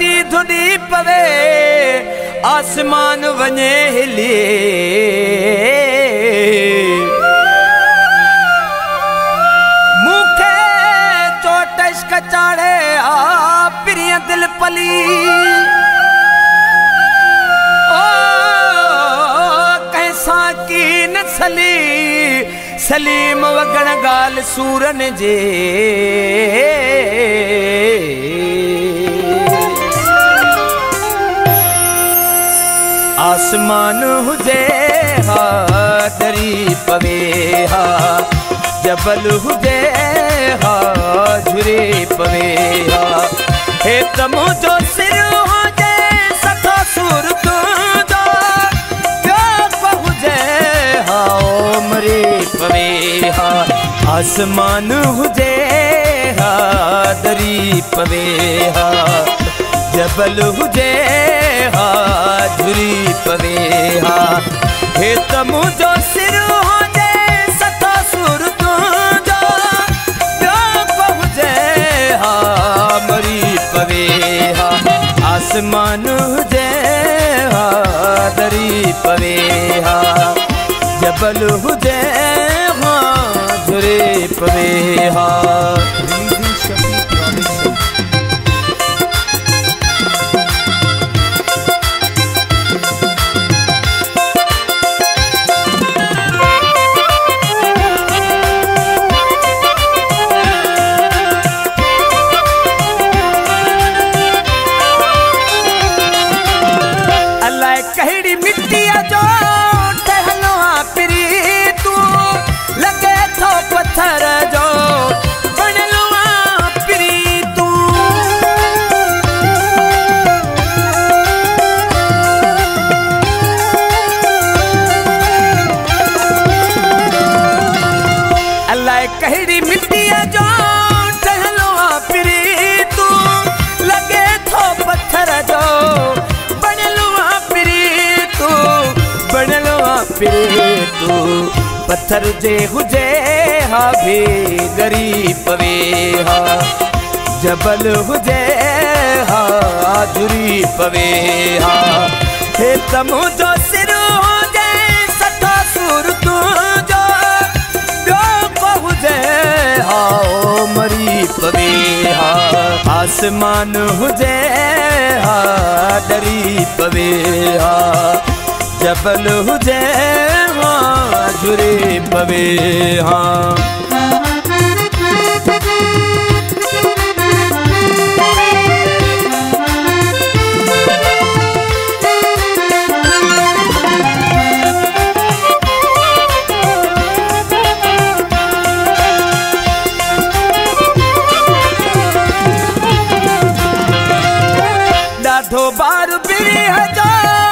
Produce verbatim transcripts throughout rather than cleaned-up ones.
धरती धुनी पवे आसमान वने हिले मुखे चोटस कचाड़े आ प्रिय दिल पली ओ कैसा की नसली सलीम वगण गाल सूरन जे आसमान हुजे हा दरी पवे हा जबल हुजे हा झुरे पवे हा हे तमो जो सिर हुजे सखो सूर तू दो जो हुजे हा उमरे पवे हा आसमान हुजे हा दरी पवे हा जबल हुजे हा झुरी पवे हा हे तमू जो सिर हुजे सतो सुर तू जो ॿियो हुजे हा मरी पवे हा आसमान हुजे हा दरी पवे हा जबल हुजे हा झुरे पवे हा कहड़ी मिट्टिया जो ठहलो प्री तू लगे थो पत्थर जो बनलो प्री तू अल्लाह कहड़ी मिट्टिया जो ठहलो प्री तू लगे थो पत्थर जो फिरे तू पत्थर जे हुजे हा भी गरी पवे हा जबल हुजे हा झुरी पवे हा हे तमू जो सिर हुजे सठो सूर तू जो ॿियो हुजे हा मरी पवे हा आसमान हुजे हा डरी पवे हा जबल हुजे हा झुरे पवे हा ॾाढो बार बिरी हजो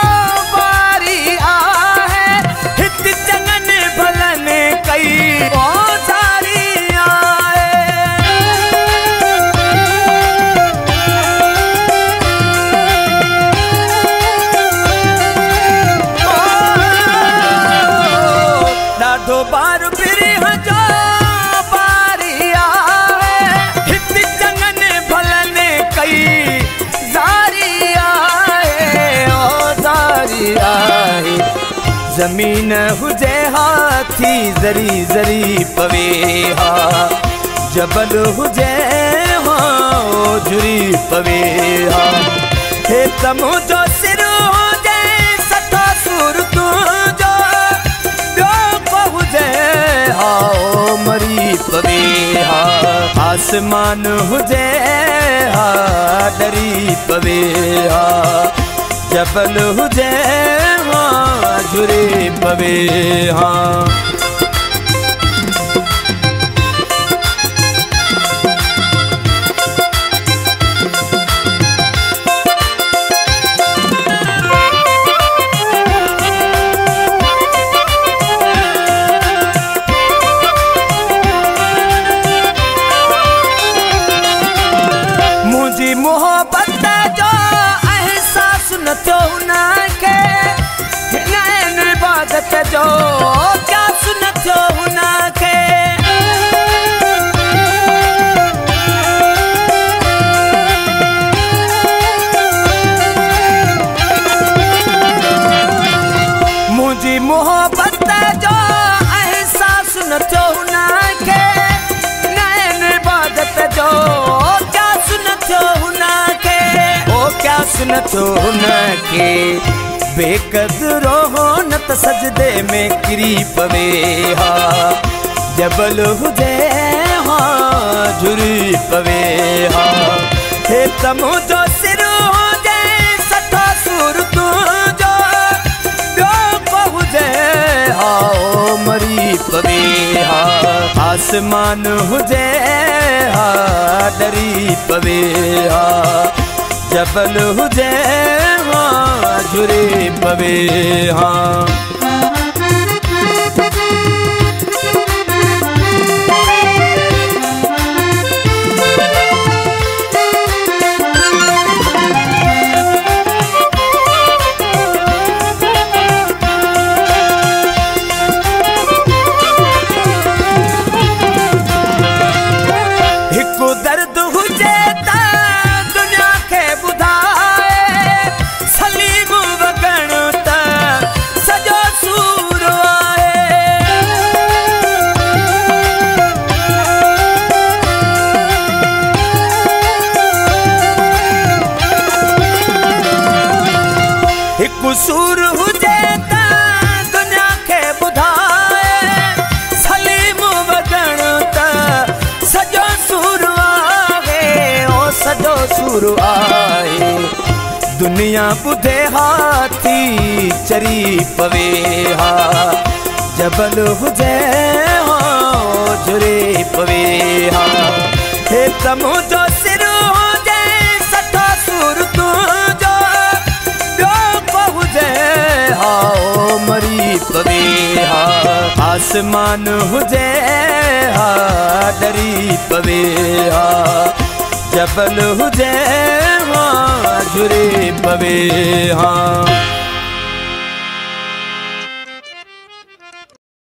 बार फिरी हजो बारी आए हित चंगन भलन कई जारी आए ओ जारी आए जमीन हुजे हाथी जरी जरी पवे हा जबल हुजे हा झुरी पवे हा हे तमू जो सिर हुजे सठो सूर तू जो हा मरी पवे हा आसमान हुजे हा डरी पवे हा जबल हुजे हा झुरे पवे हा मोहब्बत जो एहसास न थियो उनखे हिन इबादत जो क्या सुन जो क्या सुन थियो हुनखे ओ क्या सुन थियो हुनखे बेक़दरो हो न त सजदे में किरी पवे हा जबल हुजे हा झुरी पवे हा हे तमो जो सिर हुजे सठा सुर तुंहिंजो ॿियो को हुजे हा ओ मरी पवे हा आसमान हुजे हा डरी पवे हा जबल हुजे हा झुरी पवे हा सूर हुजे त दुनिया खे ॿुधाए सलीम वॻण त सॼो सूर आहे ओ सॼो सूर आहे दुनिया ॿुधे हाथी चरी पवे हा जबल हुजे हा झुरी पवे हा हे तमो जो सिर हुजे सठा सूर तुंहिंजो हा ओ मरी पवे हा आसमान हुजे हा डरी पवे हा जबल हुजे हा झुरी पवे हा।